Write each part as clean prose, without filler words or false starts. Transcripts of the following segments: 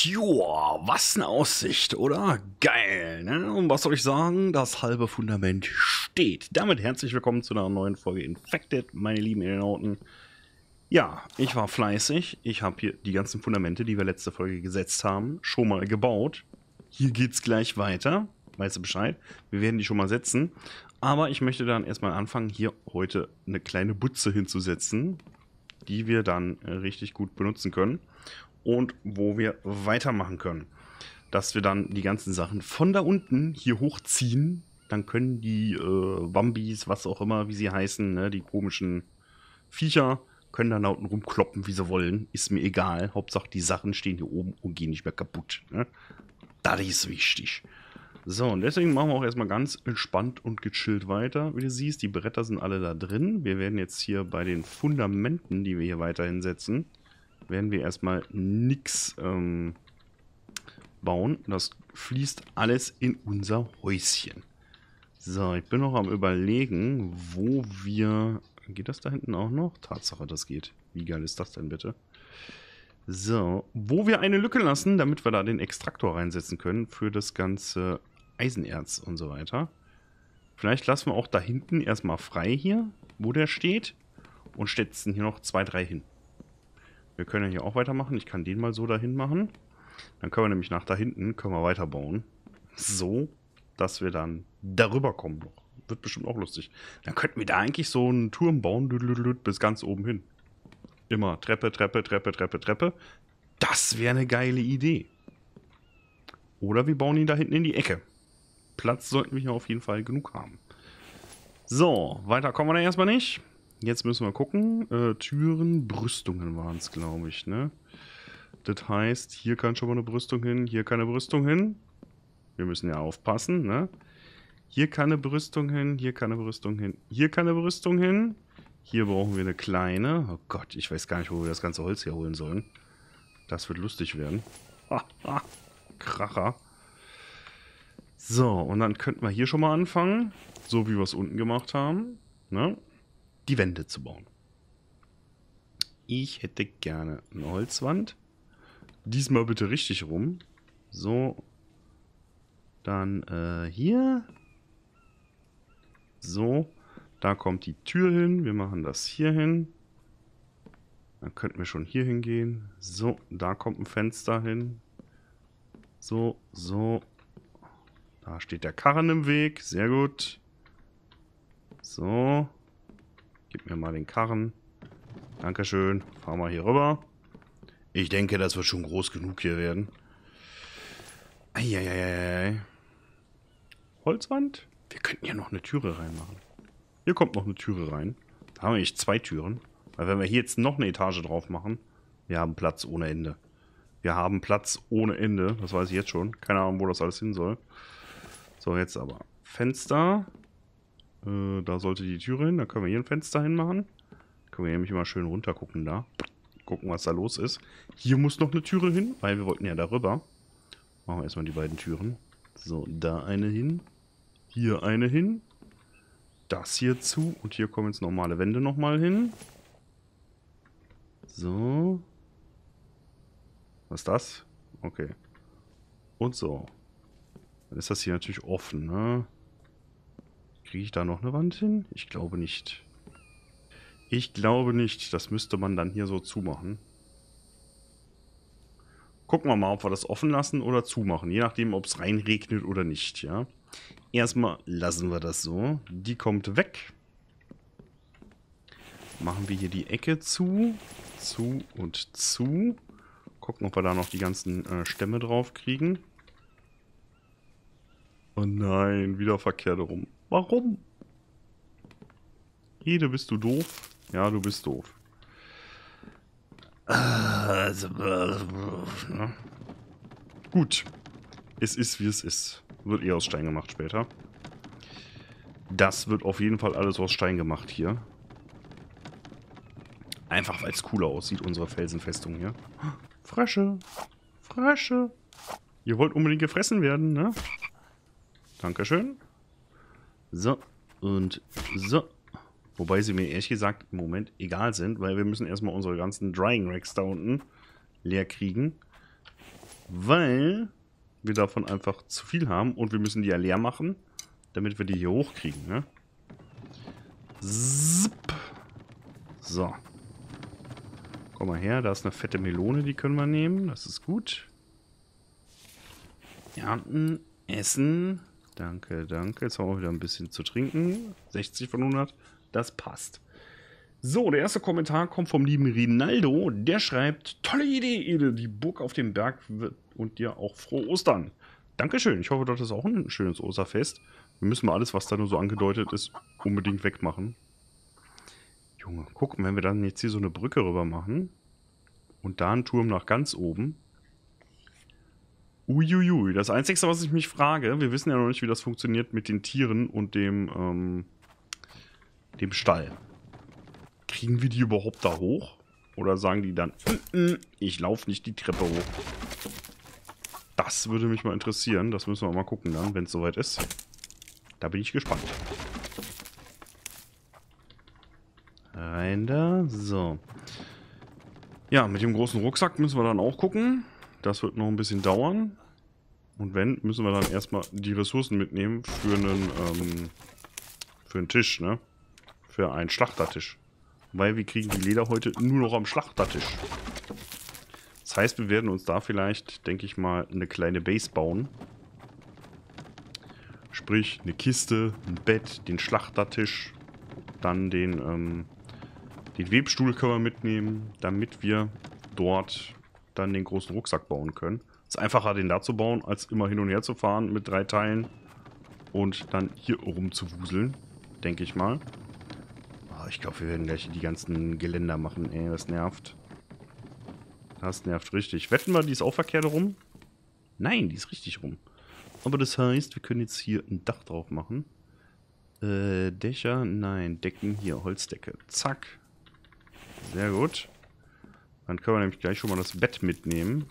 Joa, was eine Aussicht, oder? Geil, ne? Und was soll ich sagen? Das halbe Fundament steht. Damit herzlich willkommen zu einer neuen Folge Infected, meine lieben Elenauten. Ja, ich war fleißig. Ich habe hier die ganzen Fundamente, die wir letzte Folge gesetzt haben, schon mal gebaut. Hier geht's gleich weiter. Weißt du Bescheid? Wir werden die schon mal setzen. Aber ich möchte dann erstmal anfangen, hier heute eine kleine Butze hinzusetzen, die wir dann richtig gut benutzen können. Und wo wir weitermachen können. Dass wir dann die ganzen Sachen von da unten hier hochziehen. Dann können die Bambis, was auch immer, wie sie heißen, ne, die komischen Viecher, können dann da unten rumkloppen, wie sie wollen. Ist mir egal. Hauptsache die Sachen stehen hier oben und gehen nicht mehr kaputt. Ne? Das ist wichtig. So, und deswegen machen wir auch erstmal ganz entspannt und gechillt weiter. Wie du siehst, die Bretter sind alle da drin. Wir werden jetzt hier bei den Fundamenten, die wir hier weiterhin setzen, werden wir erstmal nichts bauen. Das fließt alles in unser Häuschen. So, ich bin noch am Überlegen, wo wir... Geht das da hinten auch noch? Tatsache, das geht. Wie geil ist das denn bitte? So, wo wir eine Lücke lassen, damit wir da den Extraktor reinsetzen können für das ganze Eisenerz und so weiter. Vielleicht lassen wir auch da hinten erstmal frei hier, wo der steht, und setzen hier noch 2, 3 hin. Wir können ja hier auch weitermachen. Ich kann den mal so dahin machen. Dann können wir nämlich nach da hinten weiterbauen. So, dass wir dann darüber kommen noch. Wird bestimmt auch lustig. Dann könnten wir da eigentlich so einen Turm bauen, bis ganz oben hin. Immer Treppe, Treppe, Treppe, Treppe, Treppe. Das wäre eine geile Idee. Oder wir bauen ihn da hinten in die Ecke. Platz sollten wir hier auf jeden Fall genug haben. So, weiter kommen wir da erstmal nicht. Jetzt müssen wir gucken. Türen, Brüstungen waren es, glaube ich, ne? Das heißt, hier kann schon mal eine Brüstung hin, hier kann eine Brüstung hin. Wir müssen ja aufpassen, ne? Hier kann eine Brüstung hin, hier kann eine Brüstung hin, hier kann eine Brüstung hin. Hier brauchen wir eine kleine. Oh Gott, ich weiß gar nicht, wo wir das ganze Holz hier holen sollen. Das wird lustig werden. Kracher. So, und dann könnten wir hier schon mal anfangen, so wie wir es unten gemacht haben, ne? Die Wände zu bauen. Ich hätte gerne eine Holzwand. Diesmal bitte richtig rum. So. Dann hier. So. Da kommt die Tür hin. Wir machen das hier hin. Dann könnten wir schon hier hingehen. So, da kommt ein Fenster hin. So, so. Da steht der Karren im Weg. Sehr gut. So. Gib mir mal den Karren. Dankeschön. Fahren wir hier rüber. Ich denke, das wird schon groß genug hier werden. Eieieiei. Holzwand? Wir könnten ja noch eine Türe reinmachen. Hier kommt noch eine Türe rein. Da haben wir eigentlich 2 Türen. Weil wenn wir hier jetzt noch eine Etage drauf machen, wir haben Platz ohne Ende. Wir haben Platz ohne Ende. Das weiß ich jetzt schon. Keine Ahnung, wo das alles hin soll. So, jetzt aber Fenster. Da sollte die Türe hin. Da können wir hier ein Fenster hinmachen. Können wir nämlich immer schön runter gucken da. Gucken, was da los ist. Hier muss noch eine Türe hin, weil wir wollten ja darüber. Machen wir erstmal die beiden Türen. So, da eine hin. Hier eine hin. Das hier zu. Und hier kommen jetzt normale Wände nochmal hin. So. Was ist das? Okay. Und so. Dann ist das hier natürlich offen, ne? Kriege ich da noch eine Wand hin? Ich glaube nicht. Ich glaube nicht. Das müsste man dann hier so zumachen. Gucken wir mal, ob wir das offen lassen oder zumachen. Je nachdem, ob es reinregnet oder nicht, ja. Erstmal lassen wir das so. Die kommt weg. Machen wir hier die Ecke zu. Zu und zu. Gucken, ob wir da noch die ganzen Stämme drauf kriegen. Oh nein, wieder verkehrt rum. Warum? Ede, bist du doof? Ja, du bist doof. Gut. Es ist, wie es ist. Wird eh aus Stein gemacht später. Das wird auf jeden Fall alles aus Stein gemacht hier. Einfach, weil es cooler aussieht, unsere Felsenfestung hier. Frösche. Frösche. Ihr wollt unbedingt gefressen werden, ne? Dankeschön. So. Und so. Wobei sie mir ehrlich gesagt im Moment egal sind, weil wir müssen erstmal unsere ganzen Drying Racks da unten leer kriegen. weil wir davon einfach zu viel haben und wir müssen die ja leer machen, damit wir die hier hochkriegen, ne? Zip. So. Komm mal her, da ist eine fette Melone, die können wir nehmen, das ist gut. Ernten, essen. Danke, danke. Jetzt haben wir wieder ein bisschen zu trinken. 60 von 100, das passt. So, der erste Kommentar kommt vom lieben Rinaldo. Der schreibt, tolle Idee, Ede, die Burg auf dem Berg wird und dir auch frohe Ostern. Dankeschön, ich hoffe, das ist auch ein schönes Osterfest. Wir müssen mal alles, was da nur so angedeutet ist, unbedingt wegmachen. Junge, guck, wenn wir dann jetzt hier so eine Brücke rüber machen und da einen Turm nach ganz oben. Uiuiui, das Einzige, was ich mich frage, wir wissen ja noch nicht, wie das funktioniert mit den Tieren und dem Stall. Kriegen wir die überhaupt da hoch? Oder sagen die dann, ich laufe nicht die Treppe hoch? Das würde mich mal interessieren. Das müssen wir mal gucken dann, wenn es soweit ist. Da bin ich gespannt. Rein da. So. Ja, mit dem großen Rucksack müssen wir dann auch gucken. Das wird noch ein bisschen dauern. Und wenn, müssen wir dann erstmal die Ressourcen mitnehmen für einen Tisch, ne? Für einen Schlachtertisch. Weil wir kriegen die Lederhäute nur noch am Schlachtertisch. Das heißt, wir werden uns da vielleicht, denke ich mal, eine kleine Base bauen. Sprich, eine Kiste, ein Bett, den Schlachtertisch, dann den Webstuhl können wir mitnehmen, damit wir dort dann den großen Rucksack bauen können. Es ist einfacher, den da zu bauen, als immer hin und her zu fahren mit 3 Teilen und dann hier rumzuwuseln, denke ich mal. Ich glaube, wir werden gleich die ganzen Geländer machen. Ey, das nervt. Das nervt richtig. Wetten wir, die ist auch verkehrt rum? Nein, die ist richtig rum. Aber das heißt, wir können jetzt hier ein Dach drauf machen. Dächer? Nein, Decken. Hier, Holzdecke. Zack. Sehr gut. Dann können wir nämlich gleich schon mal das Bett mitnehmen.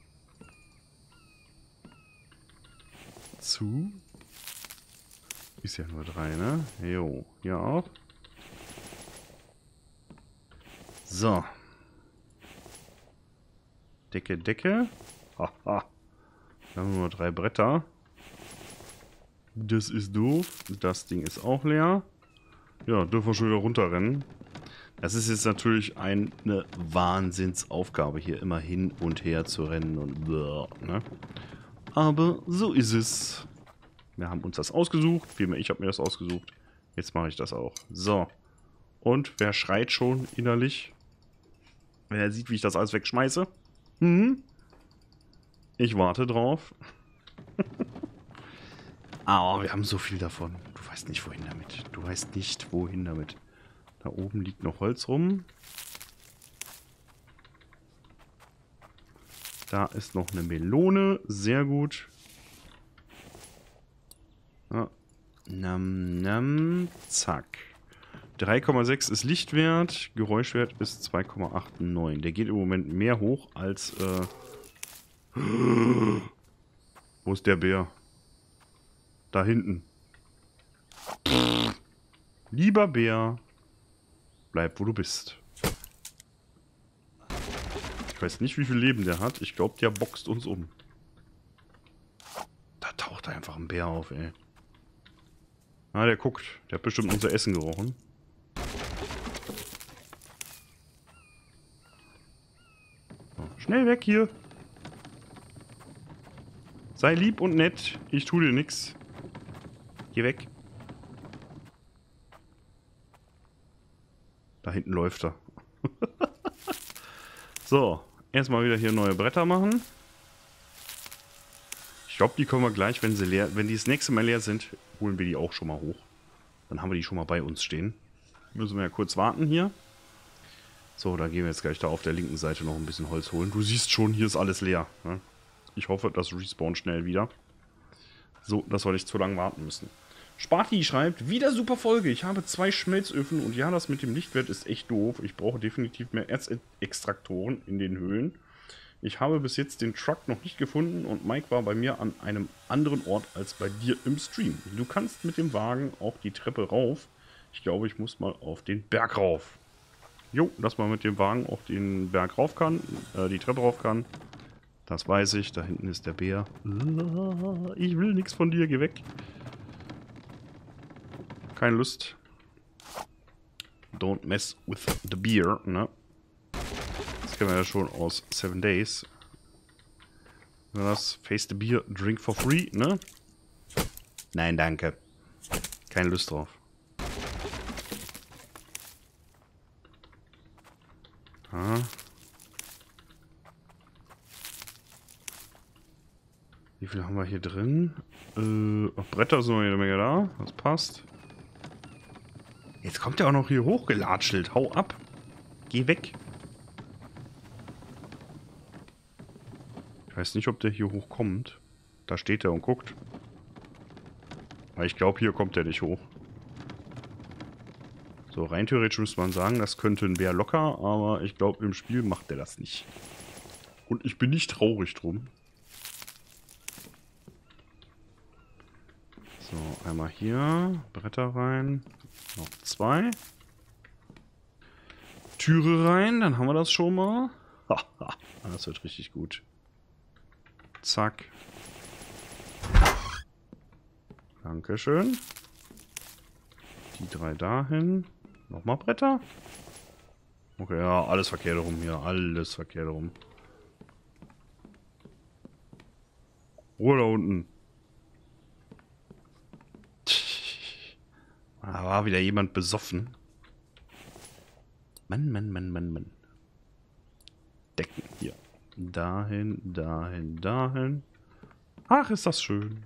Ist ja nur 3, ne? Jo, hier auch. So. Decke, Decke. Haha. Dann haben wir nur 3 Bretter. Das ist doof. Das Ding ist auch leer. Ja, dürfen wir schon wieder runterrennen. Das ist jetzt natürlich eine Wahnsinnsaufgabe, hier immer hin und her zu rennen und ne? Aber so ist es. Wir haben uns das ausgesucht. Vielmehr, ich habe mir das ausgesucht. Jetzt mache ich das auch. So. Und wer schreit schon innerlich? Wer sieht, wie ich das alles wegschmeiße? Ich warte drauf. Aber wir haben so viel davon. Du weißt nicht, wohin damit. Du weißt nicht, wohin damit. Da oben liegt noch Holz rum. Da ist noch eine Melone. Sehr gut. Ja. Nam, nam. Zack. 3,6 ist Lichtwert, Geräuschwert ist 2,89. Der geht im Moment mehr hoch als... Wo ist der Bär? Da hinten. Lieber Bär, bleib wo du bist. Ich weiß nicht, wie viel Leben der hat. Ich glaube, der boxt uns um. Da taucht einfach ein Bär auf, ey. Ah, der guckt. Der hat bestimmt unser Essen gerochen. Schnell weg hier. Sei lieb und nett. Ich tue dir nix. Geh weg. Da hinten läuft er. So. Erstmal wieder hier neue Bretter machen. Ich glaube, die können wir gleich, wenn die das nächste Mal leer sind, holen wir die auch schon mal hoch. Dann haben wir die schon mal bei uns stehen. Müssen wir ja kurz warten hier. So, dann gehen wir jetzt gleich da auf der linken Seite noch ein bisschen Holz holen. Du siehst schon, hier ist alles leer. Ne? Ich hoffe, das respawnt schnell wieder. So, dass wir nicht zu lange warten müssen. Sparti schreibt, wieder super Folge. Ich habe 2 Schmelzöfen und ja, das mit dem Lichtwert ist echt doof. Ich brauche definitiv mehr Erzextraktoren in den Höhlen. Ich habe bis jetzt den Truck noch nicht gefunden und Mike war bei mir an einem anderen Ort als bei dir im Stream. Du kannst mit dem Wagen auch die Treppe rauf. Ich glaube, ich muss mal auf den Berg rauf. Jo, dass man mit dem Wagen auf den Berg rauf kann, die Treppe rauf kann. Das weiß ich. Da hinten ist der Bär. Ich will nichts von dir. Geh weg. Keine Lust. Don't mess with the beer, ne? Das kennen wir ja schon aus 7 Days. Das face the beer, drink for free, ne? Nein, danke. Keine Lust drauf. Ah. Wie viel haben wir hier drin? Bretter sind noch jede Menge da. Das passt. Jetzt kommt er auch noch hier hochgelatschelt. Hau ab. Geh weg. Ich weiß nicht, ob der hier hochkommt. Da steht er und guckt. Aber ich glaube, hier kommt er nicht hoch. So, rein theoretisch muss man sagen, das könnte ein Bär locker, aber ich glaube, im Spiel macht er das nicht. Und ich bin nicht traurig drum. So, einmal hier. Bretter rein. Noch 2. Türe rein, dann haben wir das schon mal. Haha, das wird richtig gut. Zack. Dankeschön. Die 3 dahin. Nochmal Bretter. Okay, ja, alles verkehrt rum hier. Alles verkehrt rum. Ruhe da unten. Da war wieder jemand besoffen. Mann, Mann, Mann, Mann, Mann. Decken hier. Dahin, dahin, dahin. Ach, ist das schön.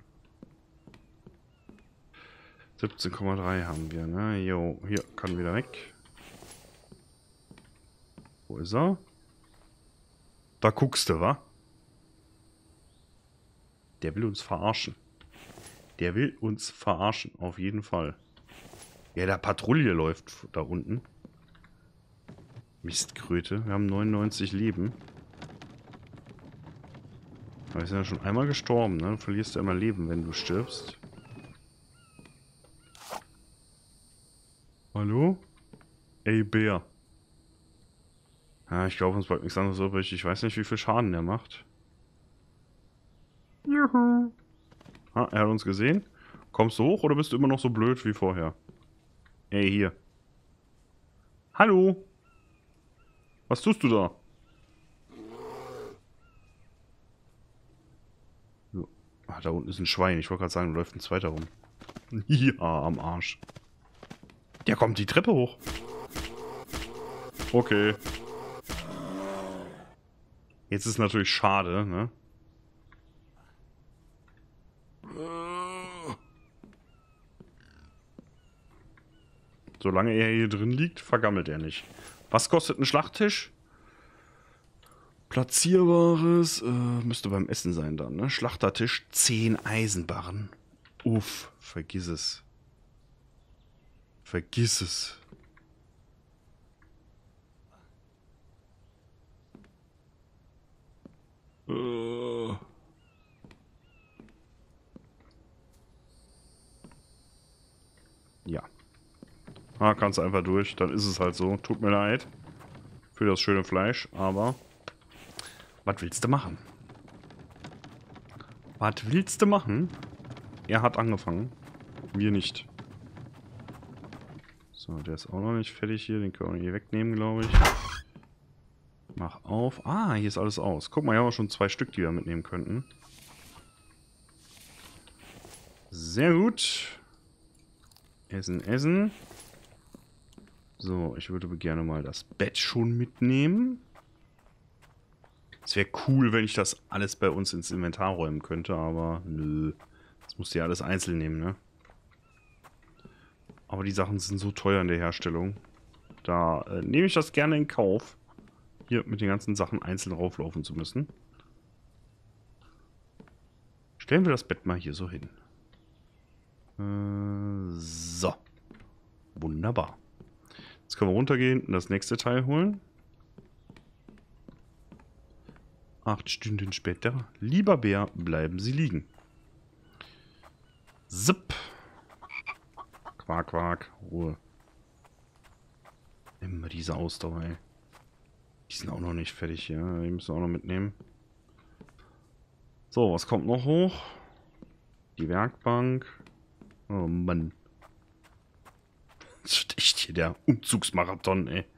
17,3 haben wir, ne? Jo, hier, kann wieder weg. Wo ist er? Da guckst du, wa? Der will uns verarschen. Der will uns verarschen, auf jeden Fall. Ja, der Patrouille läuft da unten. Mistkröte. Wir haben 99 Leben. Aber wir sind ja schon einmal gestorben, ne? Du verlierst ja immer Leben, wenn du stirbst. Hallo? Ey, Bär. Ja, ich glaube, uns bleibt nichts anderes übrig. Ich weiß nicht, wie viel Schaden der macht. Juhu. Ah, er hat uns gesehen. Kommst du hoch oder bist du immer noch so blöd wie vorher? Ey, hier. Hallo? Was tust du da? So. Ah, da unten ist ein Schwein. Ich wollte gerade sagen, da läuft ein zweiter rum. Ja, am Arsch. Der kommt die Treppe hoch. Okay. Jetzt ist natürlich schade, ne? Solange er hier drin liegt, vergammelt er nicht. Was kostet ein Schlachttisch? Platzierbares, müsste beim Essen sein dann, ne? Schlachtertisch, 10 Eisenbarren. Uff, vergiss es. Vergiss es. Ja. Ah, kannst einfach durch. Dann ist es halt so. Tut mir leid. Für das schöne Fleisch, aber... Was willst du machen? Was willst du machen? Er hat angefangen. Wir nicht. So, der ist auch noch nicht fertig hier. Den können wir hier wegnehmen, glaube ich. Mach auf. Ah, hier ist alles aus. Guck mal, hier haben wir schon 2 Stück, die wir mitnehmen könnten. Sehr gut. Essen, essen. So, ich würde gerne mal das Bett schon mitnehmen. Es wäre cool, wenn ich das alles bei uns ins Inventar räumen könnte, aber nö. Das musst du ja alles einzeln nehmen, ne? Aber die Sachen sind so teuer in der Herstellung. Da nehme ich das gerne in Kauf, hier mit den ganzen Sachen einzeln rauflaufen zu müssen. Stellen wir das Bett mal hier so hin. So. Wunderbar. Jetzt können wir runtergehen und das nächste Teil holen. 8 Stunden später. Lieber Bär, bleiben Sie liegen. Zip. Quack, quack. Ruhe. Immer diese Ausdauer, ey. Die sind auch noch nicht fertig hier. Die müssen wir auch noch mitnehmen. So, was kommt noch hoch? Die Werkbank. Oh Mann. Das ist echt hier der Umzugsmarathon, ey.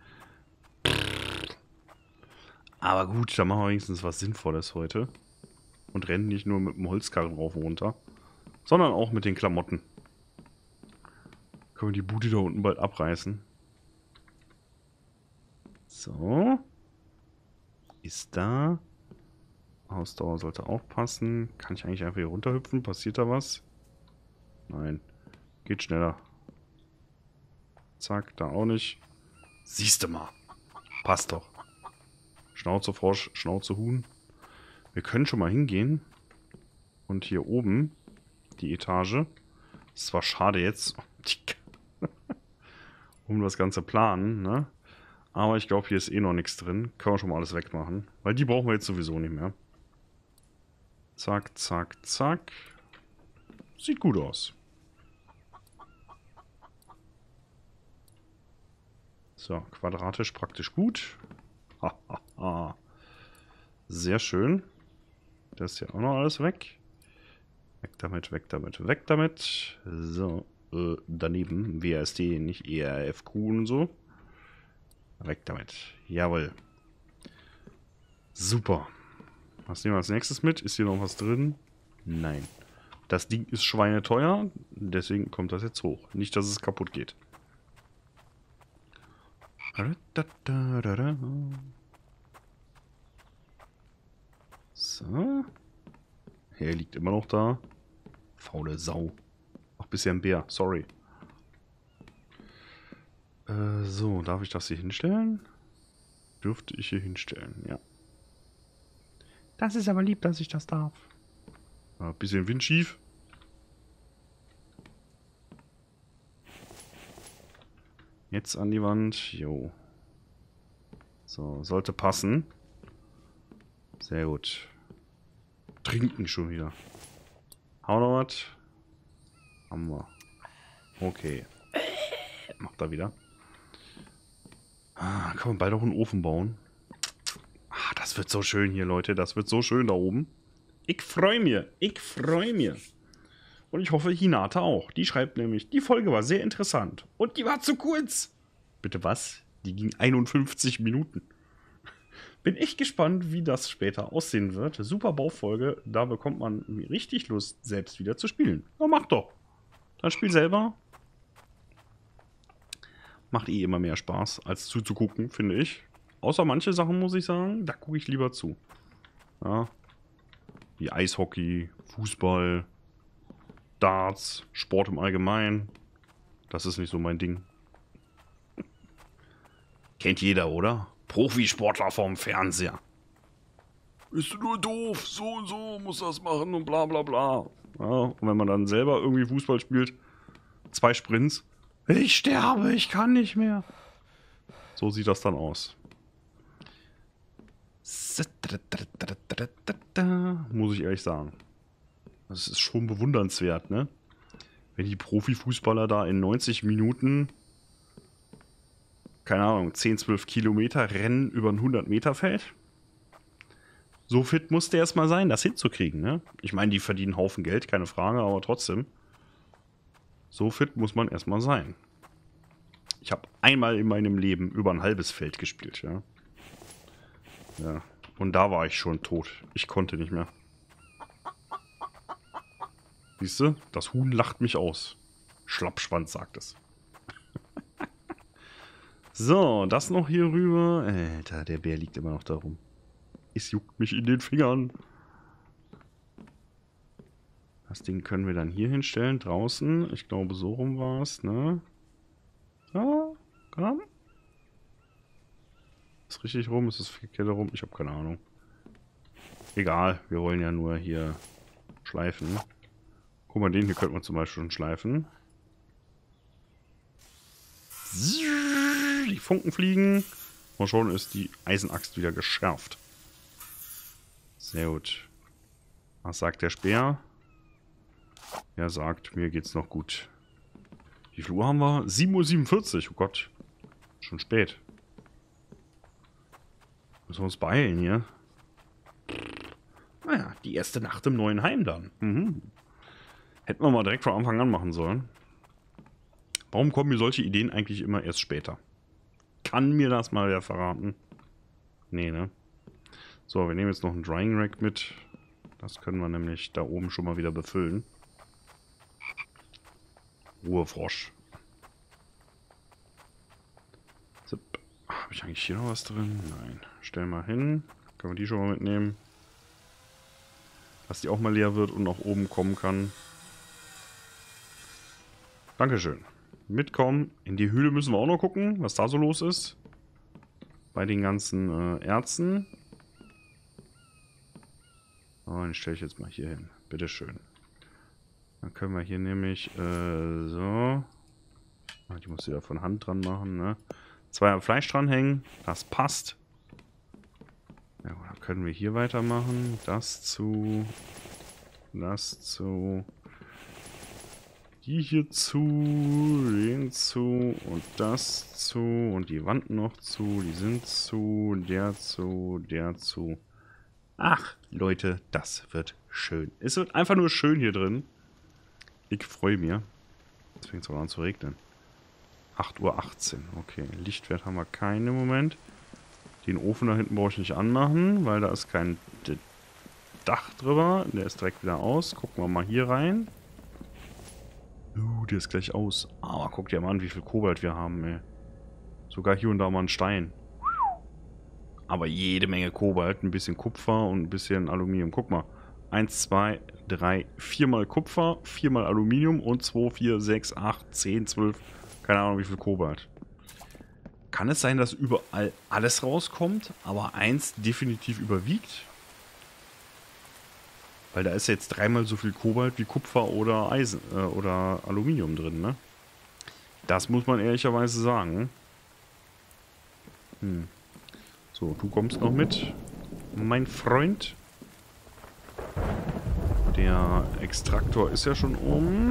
Aber gut, da machen wir wenigstens was Sinnvolles heute. Und rennen nicht nur mit dem Holzkarren rauf und runter, sondern auch mit den Klamotten. Können wir die Bude da unten bald abreißen. So. Ist da. Ausdauer sollte aufpassen. Kann ich eigentlich einfach hier runterhüpfen? Passiert da was? Nein. Geht schneller. Zack, da auch nicht. Siehst du mal. Passt doch. Schnauze Frosch, Schnauze Huhn. Wir können schon mal hingehen. Und hier oben die Etage. Ist zwar schade jetzt. Um das ganze planen, ne? Aber ich glaube, hier ist eh noch nichts drin. Können wir schon mal alles wegmachen. Weil die brauchen wir jetzt sowieso nicht mehr. Zack, zack, zack. Sieht gut aus. So, quadratisch praktisch gut. Sehr schön. Das ist ja auch noch alles weg. Weg damit, weg damit, weg damit. So, daneben WASD, nicht ERFQ und so. Weg damit. Jawohl. Super. Was nehmen wir als nächstes mit? Ist hier noch was drin? Nein. Das Ding ist schweineteuer, deswegen kommt das jetzt hoch. Nicht, dass es kaputt geht. So. Er liegt immer noch da. Faule Sau. Ach, bisher ein Bär. Sorry. So, darf ich das hier hinstellen? Dürfte ich hier hinstellen, ja. Das ist aber lieb, dass ich das darf. Ja, bisschen windschief. Jetzt an die Wand. Jo. So, sollte passen. Sehr gut. Trinken schon wieder. Hau noch was. Haben wir. Okay. Macht er wieder. Ah, kann man bald auch einen Ofen bauen. Ah, das wird so schön hier, Leute. Das wird so schön da oben. Ich freue mich. Ich freue mich. Und ich hoffe, Hinata auch. Die schreibt nämlich, die Folge war sehr interessant. Und die war zu kurz. Bitte was? Die ging 51 Minuten. Bin echt gespannt, wie das später aussehen wird. Super Baufolge. Da bekommt man richtig Lust, selbst wieder zu spielen. Na, mach doch. Dann spiel selber. Macht eh immer mehr Spaß, als zuzugucken, finde ich. Außer manche Sachen, muss ich sagen, da gucke ich lieber zu. Ja. Wie Eishockey, Fußball, Darts, Sport im Allgemeinen. Das ist nicht so mein Ding. Kennt jeder, oder? Profisportler vorm Fernseher. Bist du nur doof, so und so muss das machen und bla bla bla. Ja, und wenn man dann selber irgendwie Fußball spielt, 2 Sprints. Ich sterbe, ich kann nicht mehr. So sieht das dann aus. Muss ich ehrlich sagen. Das ist schon bewundernswert, ne? Wenn die Profifußballer da in 90 Minuten, keine Ahnung, 10, 12 Kilometer rennen über ein 100-Meter-Feld. So fit muss der erstmal sein, das hinzukriegen, ne? Ich meine, die verdienen einen Haufen Geld, keine Frage, aber trotzdem. So fit muss man erstmal sein. Ich habe einmal in meinem Leben über ein halbes Feld gespielt, ja. Ja. Und da war ich schon tot. Ich konnte nicht mehr. Siehst du? Das Huhn lacht mich aus. Schlappschwanz sagt es. So, das noch hier rüber. Alter, der Bär liegt immer noch da rum. Es juckt mich in den Fingern. Das Ding können wir dann hier hinstellen, draußen. Ich glaube, so rum war es, ne? So, komm. Ist richtig rum? Ist es verkehrt rum? Ich habe keine Ahnung. Egal, wir wollen ja nur hier schleifen. Guck mal, den hier könnte man zum Beispiel schon schleifen. Die Funken fliegen. Und schon ist die Eisenaxt wieder geschärft. Sehr gut. Was sagt der Speer? Er sagt, mir geht's noch gut. Wie viel Uhr haben wir? 7:47 Uhr. Oh Gott. Schon spät. Müssen wir uns beeilen hier. Naja, die erste Nacht im neuen Heim dann. Mhm. Hätten wir mal direkt von Anfang an machen sollen. Warum kommen mir solche Ideen eigentlich immer erst später? Kann mir das mal wer verraten? Nee, ne? So, wir nehmen jetzt noch einen Drying Rack mit. Das können wir nämlich da oben schon mal wieder befüllen. Ruhefrosch. Habe ich eigentlich hier noch was drin? Nein. Stellen wir hin. Können wir die schon mal mitnehmen. Dass die auch mal leer wird und nach oben kommen kann. Dankeschön. Mitkommen. In die Höhle müssen wir auch noch gucken, was da so los ist. Bei den ganzen Erzen. Oh, den stelle ich jetzt mal hier hin. Bitteschön. Dann können wir hier nämlich so. Die muss ich wieder von Hand dran machen, ne? 2 Fleisch dranhängen. Das passt. Ja, dann können wir hier weitermachen. Das zu. Das zu. Die hier zu. Den zu. Und das zu. Und die Wand noch zu. Die sind zu. Der zu. Der zu. Ach, Leute, das wird schön. Es wird einfach nur schön hier drin. Ich freue mich. Jetzt fängt es auch an zu regnen. 8:18 Uhr. Okay, Lichtwert haben wir keinen im Moment. Den Ofen da hinten brauche ich nicht anmachen, weil da ist kein Dach drüber. Der ist direkt wieder aus. Gucken wir mal hier rein. Der ist gleich aus. Aber guck dir mal an, wie viel Kobalt wir haben, ey. Sogar hier und da mal ein Stein. Aber jede Menge Kobalt, ein bisschen Kupfer und ein bisschen Aluminium. Guck mal. 1, 2, 3, 4 mal Kupfer, 4 mal Aluminium und 2, 4, 6, 8, 10, 12. Keine Ahnung, wie viel Kobalt. Kann es sein, dass überall alles rauskommt, aber eins definitiv überwiegt? Weil da ist jetzt 3-mal so viel Kobalt wie Kupfer oder Eisen oder Aluminium drin, ne? Das muss man ehrlicherweise sagen. So, du kommst noch mit, mein Freund. Der Extraktor ist ja schon oben.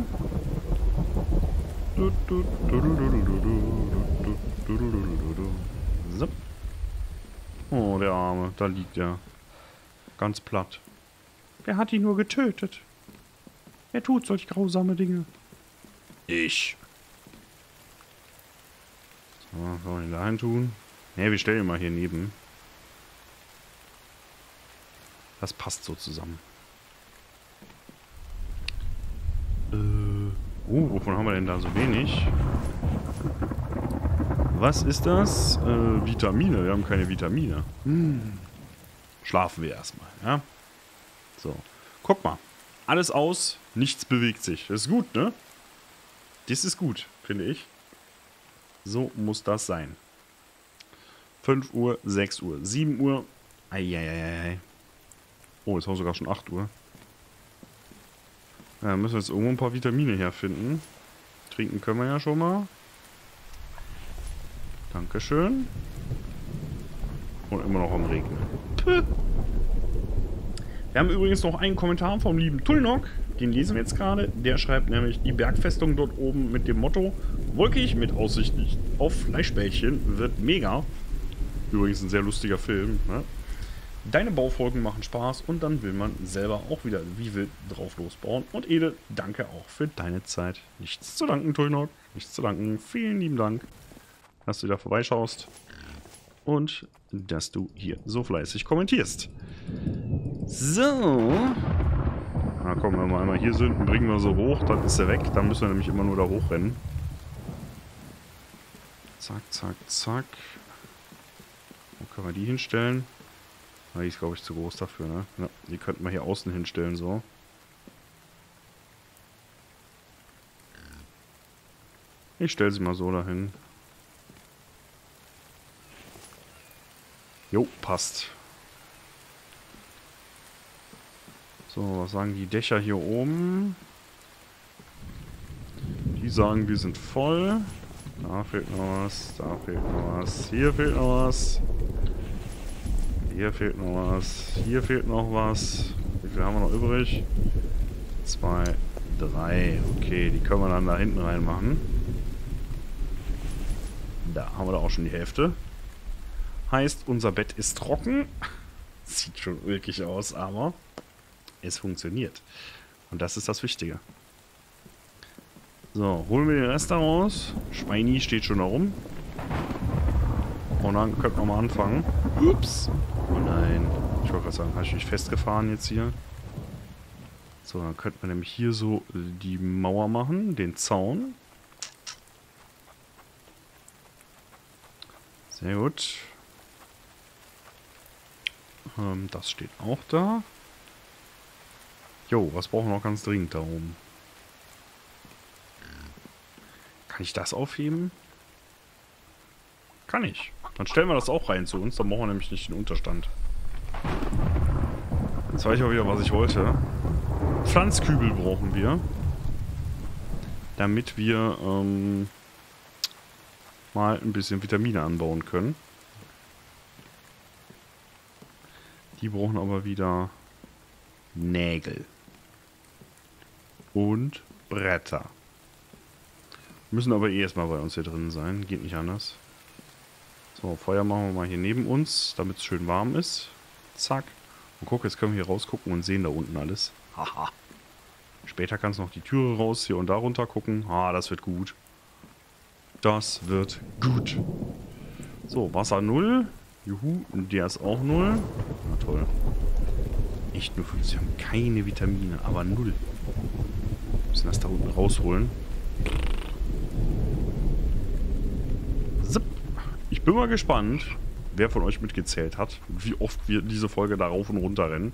So. Oh, der Arme, da liegt er. Ganz platt. Wer hat ihn nur getötet? Wer tut solch grausame Dinge? Ich. So, was soll ich da hin tun? Ne, wir stellen ihn mal hier neben. Das passt so zusammen. Wovon haben wir denn da so wenig? Was ist das? Vitamine. Wir haben keine Vitamine. Schlafen wir erstmal, ja? So. Guck mal. Alles aus, nichts bewegt sich. Das ist gut, ne? Das ist gut, finde ich. So muss das sein. 5 Uhr, 6 Uhr, 7 Uhr. Eieiei. Oh, jetzt haben wir sogar schon 8 Uhr. Ja, müssen wir jetzt irgendwo ein paar Vitamine herfinden. Trinken können wir ja schon mal. Dankeschön. Und immer noch am Regnen. Puh. Wir haben übrigens noch einen Kommentar vom lieben Tulnok. Den lesen wir jetzt gerade. Der schreibt nämlich, die Bergfestung dort oben mit dem Motto: wolkig mit Aussicht auf Fleischbällchen wird mega. Übrigens ein sehr lustiger Film, ne? Deine Baufolgen machen Spaß und dann will man selber auch wieder wie wild drauf losbauen. Und Ede, danke auch für deine Zeit. Nichts zu danken, Tulnok. Nichts zu danken. Vielen lieben Dank, dass du da vorbeischaust und dass du hier so fleißig kommentierst. So. Na komm, wenn wir einmal hier sind, bringen wir so hoch, dann ist er weg. Dann müssen wir nämlich immer nur da hochrennen. Zack, zack, zack. Wo können wir die hinstellen? Die ist, glaube ich, zu groß dafür, ne? Ja, die könnten wir hier außen hinstellen, so. Ich stelle sie mal so dahin. Jo, passt. So, was sagen die Dächer hier oben? Die sagen, wir sind voll. Da fehlt noch was, da fehlt noch was, hier fehlt noch was. Hier fehlt noch was. Hier fehlt noch was. Wie viel haben wir noch übrig? 2, 3. Okay, die können wir dann da hinten reinmachen. Da haben wir da auch schon die Hälfte. Heißt, unser Bett ist trocken. Sieht schon ulkig aus, aber es funktioniert. Und das ist das Wichtige. So, holen wir den Rest daraus. Schweini steht schon da rum. Und dann könnten wir mal anfangen. Ups. Oh nein. Ich wollte gerade sagen, habe ich mich festgefahren jetzt hier? So, dann könnte man nämlich hier so die Mauer machen, den Zaun. Sehr gut. Das steht auch da. Jo, was brauchen wir noch ganz dringend da oben? Kann ich das aufheben? Kann ich. Dann stellen wir das auch rein zu uns. Dann brauchen wir nämlich nicht den Unterstand. Jetzt weiß ich auch wieder, was ich wollte. Pflanzkübel brauchen wir. Damit wir mal ein bisschen Vitamine anbauen können. Die brauchen aber wieder Nägel. Und Bretter. Müssen aber eh erstmal bei uns hier drin sein. Geht nicht anders. So, Feuer machen wir mal hier neben uns, damit es schön warm ist. Zack. Und guck, jetzt können wir hier rausgucken und sehen da unten alles. Haha. Später kannst du noch die Türe raus, hier und da runter gucken. Ah, das wird gut. Das wird gut. So, Wasser 0. Juhu, und der ist auch 0. Na toll. Echt nur 5. Wir haben keine Vitamine, aber 0. Wir müssen das da unten rausholen. Zip. Ich bin mal gespannt, wer von euch mitgezählt hat, wie oft wir diese Folge da rauf und runter rennen.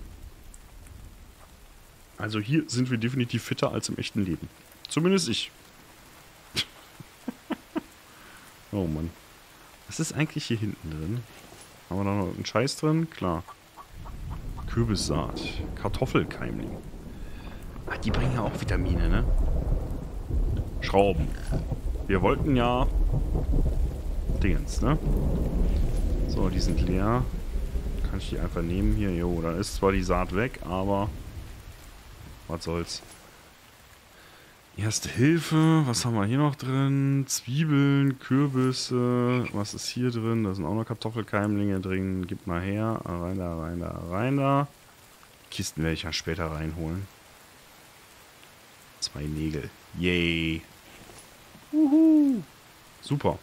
Also hier sind wir definitiv fitter als im echten Leben. Zumindest ich. Oh Mann. Was ist eigentlich hier hinten drin? Haben wir da noch einen Scheiß drin? Klar. Kürbissaat. Kartoffelkeimling. Ach, die bringen ja auch Vitamine, ne? Schrauben. Wir wollten ja Dingens, ne? So, die sind leer. Kann ich die einfach nehmen hier? Jo, da ist zwar die Saat weg, aber was soll's. Erste Hilfe. Was haben wir hier noch drin? Zwiebeln, Kürbisse. Was ist hier drin? Da sind auch noch Kartoffelkeimlinge drin. Gib mal her. Rein da, rein da, rein da. Kisten werde ich ja später reinholen. 2 Nägel. Yay. Uhu. Super.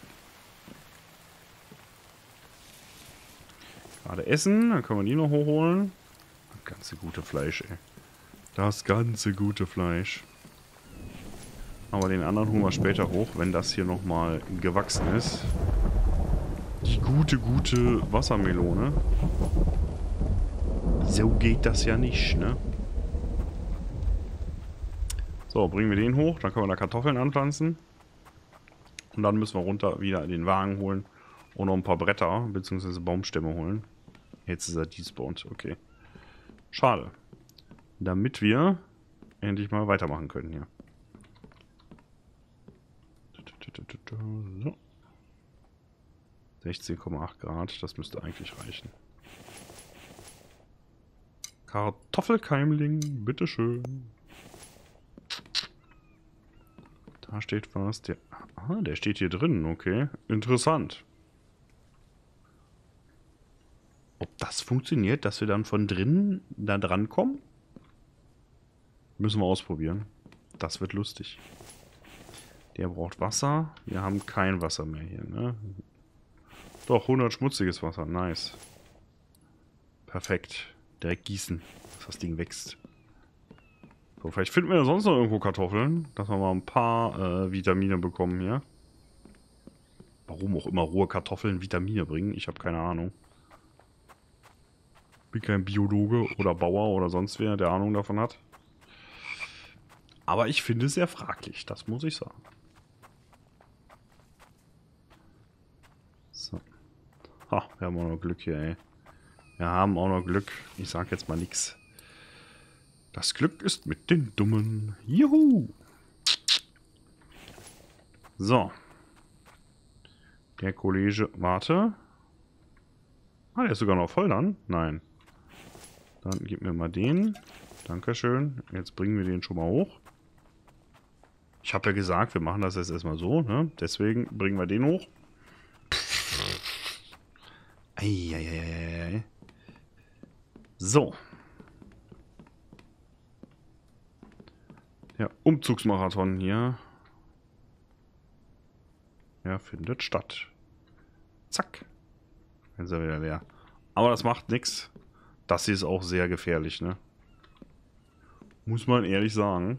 Gerade essen. Dann können wir die noch hochholen. Das ganze gute Fleisch, ey. Das ganze gute Fleisch. Aber den anderen holen wir später hoch, wenn das hier nochmal gewachsen ist. Die gute Wassermelone. So geht das ja nicht, ne? So, bringen wir den hoch. Dann können wir da Kartoffeln anpflanzen. Und dann müssen wir runter wieder den Wagen holen. Und noch ein paar Bretter, bzw. Baumstämme holen. Jetzt ist er despawned, okay. Schade. Damit wir endlich mal weitermachen können hier. So. 16,8 Grad, das müsste eigentlich reichen. Kartoffelkeimling, bitteschön. Da steht was. Der steht hier drin, okay. Interessant. Ob das funktioniert, dass wir dann von drinnen da dran kommen? Müssen wir ausprobieren. Das wird lustig. Der braucht Wasser. Wir haben kein Wasser mehr hier, ne? Doch, 100 schmutziges Wasser. Nice. Perfekt. Direkt gießen, dass das Ding wächst. So, vielleicht finden wir ja sonst noch irgendwo Kartoffeln, dass wir mal ein paar Vitamine bekommen hier. Warum auch immer rohe Kartoffeln Vitamine bringen, ich habe keine Ahnung. Bin kein Biologe oder Bauer oder sonst wer, der Ahnung davon hat. Aber ich finde es sehr fraglich, das muss ich sagen. So. Ha, wir haben auch noch Glück hier, ey. Wir haben auch noch Glück. Ich sag jetzt mal nix. Das Glück ist mit den Dummen. Juhu! So. Der Kollege, warte. Ah, der ist sogar noch voll dann? Nein. Dann gib mir mal den. Dankeschön. Jetzt bringen wir den schon mal hoch. Ich habe ja gesagt, wir machen das jetzt erstmal so, ne? Deswegen bringen wir den hoch. Eieieiei. So. Ja, Umzugsmarathon hier. Ja, findet statt. Zack. Dann ist er wieder leer. Aber das macht nichts. Das hier ist auch sehr gefährlich, ne? Muss man ehrlich sagen.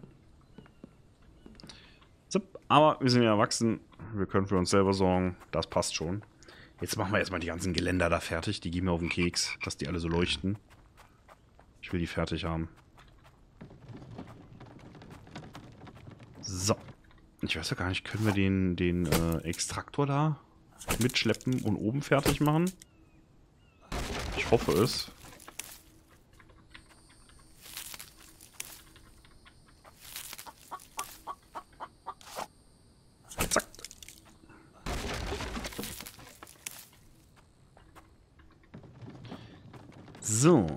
Aber wir sind ja erwachsen. Wir können für uns selber sorgen. Das passt schon. Jetzt machen wir erstmal die ganzen Geländer da fertig. Die gehen mir auf den Keks, dass die alle so leuchten. Ich will die fertig haben. So. Ich weiß ja gar nicht, können wir den Extraktor da mitschleppen und oben fertig machen? Ich hoffe es. Zack. So.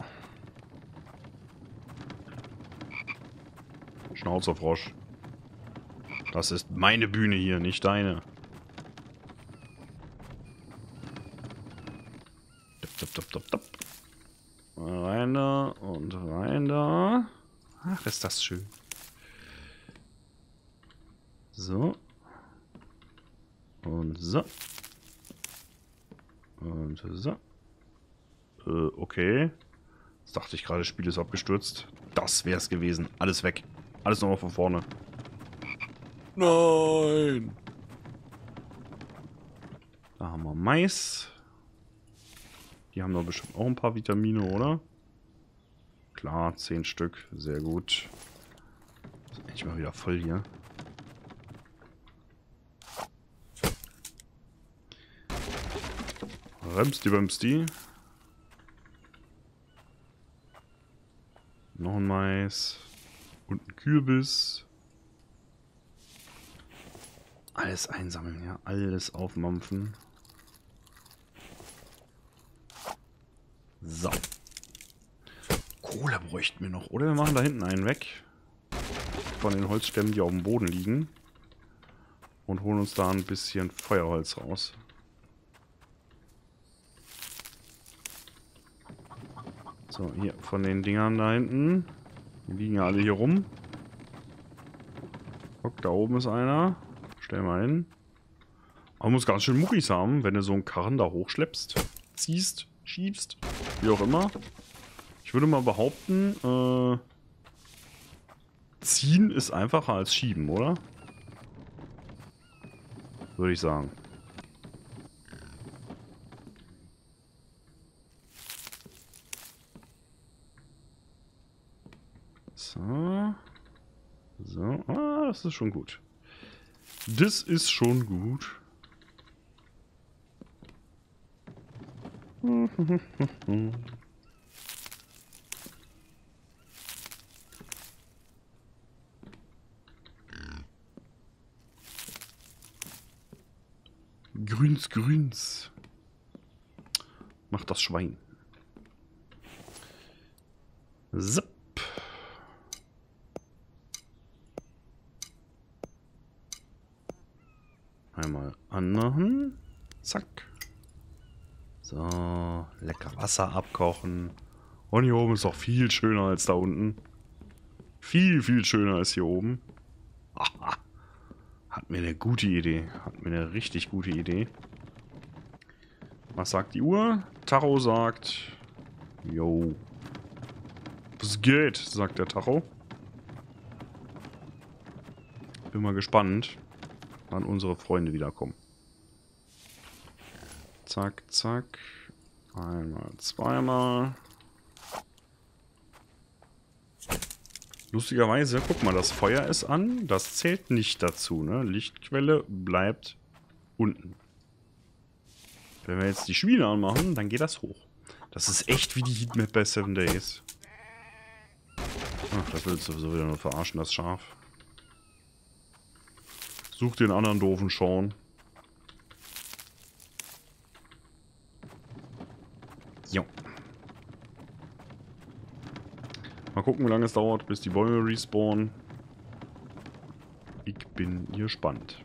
Schnauzerfrosch. Das ist meine Bühne hier, nicht deine. Rein da und rein da. Ach, ist das schön. So. Und so. Und so. Okay. Jetzt dachte ich gerade, das Spiel ist abgestürzt. Das wäre es gewesen. Alles weg. Alles nochmal von vorne. Nein! Da haben wir Mais. Die haben doch bestimmt auch ein paar Vitamine, oder? Klar, 10 Stück. Sehr gut. Ist endlich mal wieder voll hier. Remsti Bemsti. Noch ein Mais. Und ein Kürbis. Alles einsammeln, ja. Alles aufmampfen. So. Kohle bräuchten wir noch. Oder wir machen da hinten einen weg. Von den Holzstämmen, die auf dem Boden liegen. Und holen uns da ein bisschen Feuerholz raus. So, hier von den Dingern da hinten. Die liegen ja alle hier rum. Guck, da oben ist einer. Stell mal hin. Aber muss ganz schön Muckis haben, wenn du so einen Karren da hochschleppst, ziehst, schiebst, wie auch immer. Ich würde mal behaupten, ziehen ist einfacher als schieben, oder? Würde ich sagen. So. So. Ah, das ist schon gut. Das ist schon gut. Grüns, grüns. Macht das Schwein. Zip. Einmal anmachen. Zack. So, lecker Wasser abkochen. Und hier oben ist auch viel schöner als da unten. Viel, viel schöner als hier oben. Aha. Hat mir eine gute Idee. Hat mir eine richtig gute Idee. Was sagt die Uhr? Tacho sagt... Jo. Was geht? Sagt der Tacho. Bin mal gespannt, wann unsere Freunde wiederkommen. Zack, zack. Einmal, zweimal. Lustigerweise, guck mal, das Feuer ist an. Das zählt nicht dazu, ne? Lichtquelle bleibt unten. Wenn wir jetzt die Schmiede anmachen, dann geht das hoch. Das ist echt wie die Heatmap bei 7 Days. Ach, das willst du sowieso wieder nur verarschen, das Schaf. Such den anderen doofen Sean. Jo. Mal gucken, wie lange es dauert, bis die Bäume respawnen. Ich bin gespannt.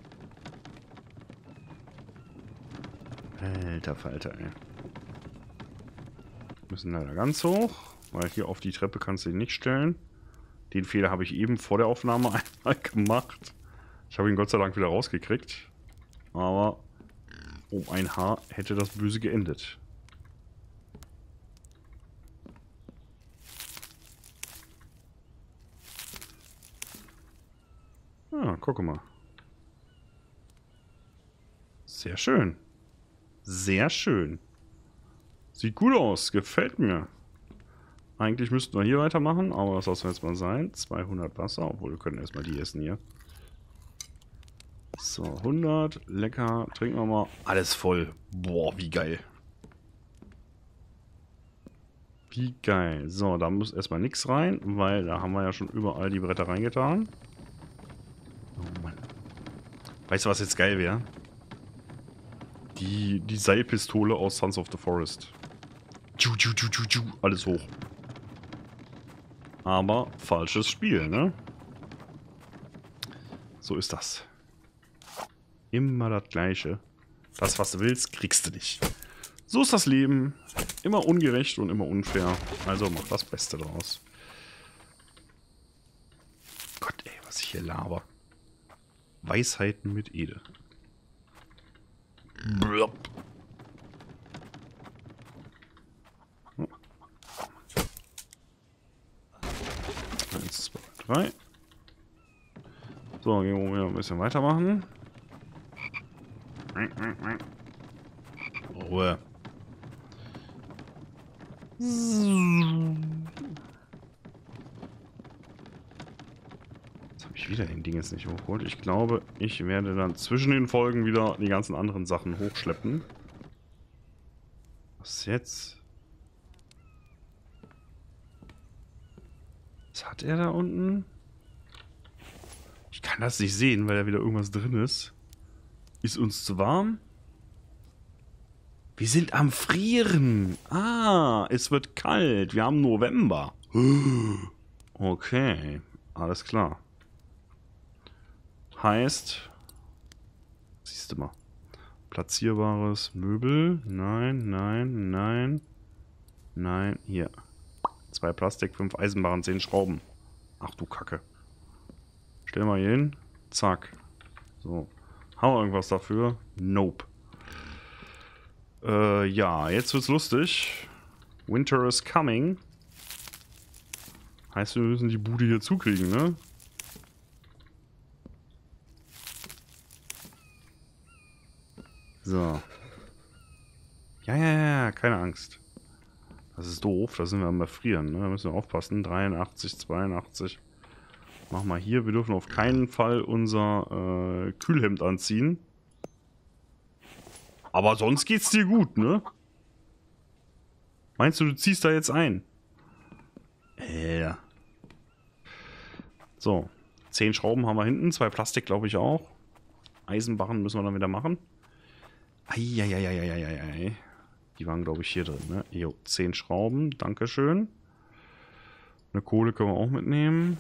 Alter Falter, ey. Müssen leider ganz hoch, weil hier auf die Treppe kannst du ihn nicht stellen. Den Fehler habe ich eben vor der Aufnahme einmal gemacht. Ich habe ihn Gott sei Dank wieder rausgekriegt. Aber um ein Haar hätte das böse geendet. Ah, guck mal. Sehr schön. Sehr schön. Sieht gut aus. Gefällt mir. Eigentlich müssten wir hier weitermachen, aber das lassen wir jetzt mal sein. 200 Wasser, obwohl wir können erstmal die essen hier. So, 100. Lecker. Trinken wir mal. Alles voll. Boah, wie geil. Wie geil. So, da muss erstmal nichts rein, weil da haben wir ja schon überall die Bretter reingetan. Oh Mann. Weißt du, was jetzt geil wäre? Die Seilpistole aus Sons of the Forest. Alles hoch. Aber falsches Spiel, ne? So ist das. Immer das Gleiche. Das, was du willst, kriegst du nicht. So ist das Leben. Immer ungerecht und immer unfair. Also mach das Beste draus. Gott, ey, was ich hier laber. Weisheiten mit Ede. Blop. 1, 2, 3. So, gehen wir wieder ein bisschen weitermachen. Ruhe. Jetzt habe ich wieder den Ding jetzt nicht hochgeholt. Ich glaube, ich werde dann zwischen den Folgen wieder die ganzen anderen Sachen hochschleppen. Was jetzt? Was hat er da unten? Ich kann das nicht sehen, weil da wieder irgendwas drin ist. Ist uns zu warm? Wir sind am Frieren. Ah, es wird kalt. Wir haben November. Okay, alles klar. Heißt, siehst du mal, platzierbares Möbel. Nein, nein, nein. Nein, hier. 2 Plastik, 5 Eisenbarren, 10 Schrauben. Ach du Kacke. Stell mal hier hin. Zack. So. Haben wir irgendwas dafür? Nope. Ja, jetzt wird's lustig. Winter is coming. Heißt, wir müssen die Bude hier zukriegen, ne? So. Ja, keine Angst. Das ist doof, da sind wir am Erfrieren, ne? Da müssen wir aufpassen. 83, 82. Mach mal hier, wir dürfen auf keinen Fall unser Kühlhemd anziehen. Aber sonst geht's dir gut, ne? Meinst du ziehst da jetzt ein? Ja. So. 10 Schrauben haben wir hinten, 2 Plastik glaube ich auch. Eisenbarren müssen wir dann wieder machen. Eieieiei. Die waren glaube ich hier drin, ne? Jo, 10 Schrauben, dankeschön. Eine Kohle können wir auch mitnehmen.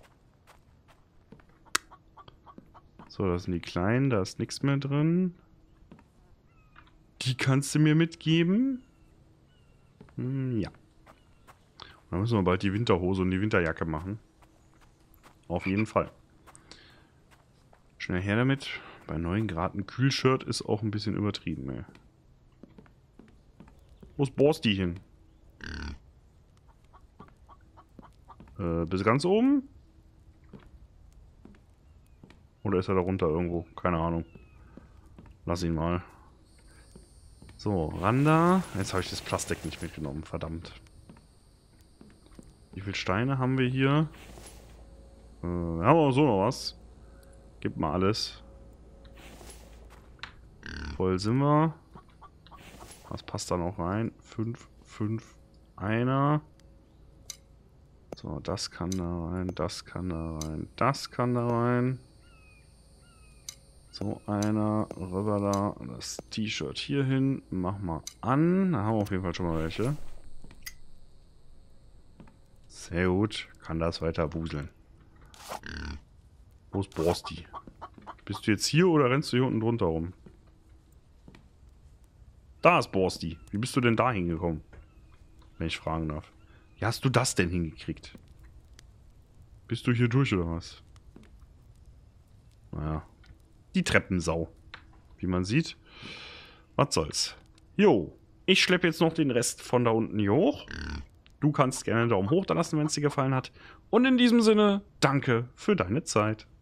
So, das sind die kleinen, da ist nichts mehr drin. Die kannst du mir mitgeben? Ja. Und dann müssen wir bald die Winterhose und die Winterjacke machen. Auf jeden Fall. Schnell her damit. Bei 9 Grad ein Kühlshirt ist auch ein bisschen übertrieben, ey. Wo ist Borsti hin? Bis ganz oben? Oder ist er da runter irgendwo? Keine Ahnung. Lass ihn mal. So, Randa. Jetzt habe ich das Plastik nicht mitgenommen, verdammt. Wie viele Steine haben wir hier? Haben wir auch so noch was. Gib mal alles. Voll sind wir. Was passt da noch rein? 5, 5, einer. So, das kann da rein, das kann da rein, das kann da rein. So, einer, rüber da, das T-Shirt hier hin, mach mal an. Da haben wir auf jeden Fall schon mal welche. Sehr gut, kann das weiter wuseln. Wo ist Borsti? Bist du jetzt hier oder rennst du hier unten drunter rum? Da ist Borsti. Wie bist du denn da hingekommen? Wenn ich fragen darf. Wie hast du das denn hingekriegt? Bist du hier durch, oder was? Naja. Die Treppensau. Wie man sieht. Was soll's. Jo. Ich schleppe jetzt noch den Rest von da unten hier hoch. Du kannst gerne einen Daumen hoch da lassen, wenn es dir gefallen hat. Und in diesem Sinne, danke für deine Zeit.